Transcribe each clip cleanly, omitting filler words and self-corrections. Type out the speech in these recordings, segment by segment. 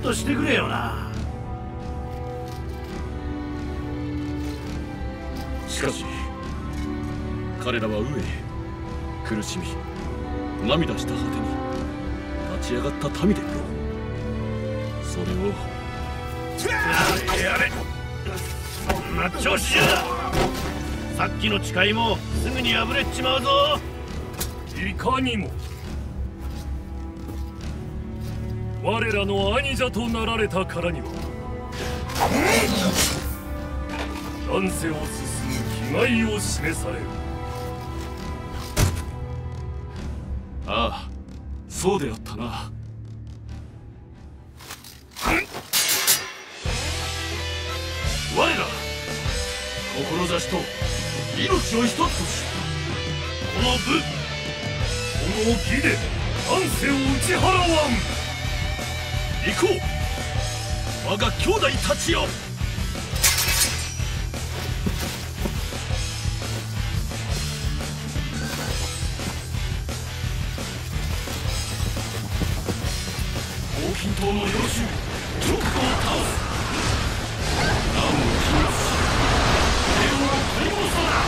としてくれよな。 しかし彼らは飢え苦しみ涙した果てに立ち上がった民であろう。それをやれ、そんな調子じゃさっきの誓いもすぐに破れちまうぞ。 いかにも我らの兄者となられたからには乱世を進む気概を示される。 ああ、そうであったな。我ら志と命を一つとし、 この武この義で乱世を打ち払わん。 行こう我が兄弟たちよ。黄金島の領主直下を倒す。何の秘密し帝王を取り戻そうだ。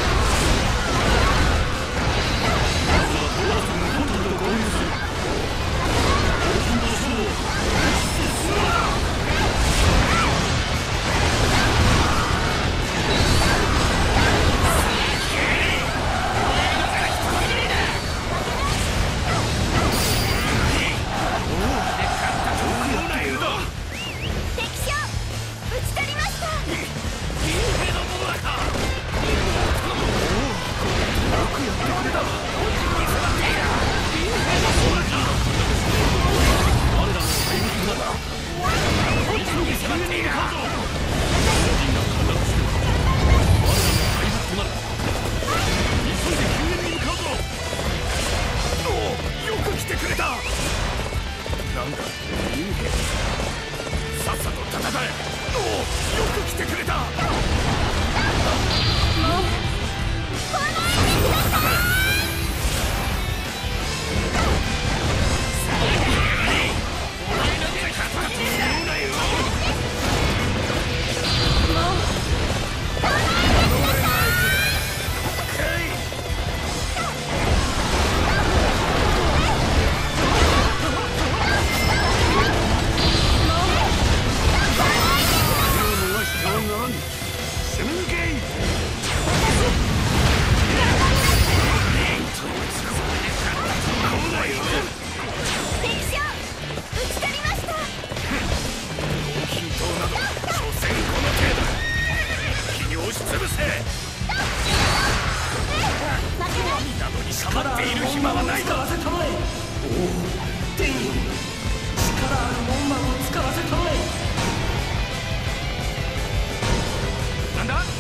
まずは討伐無本体と合流する。黄金島将を進むのだ。 なんだ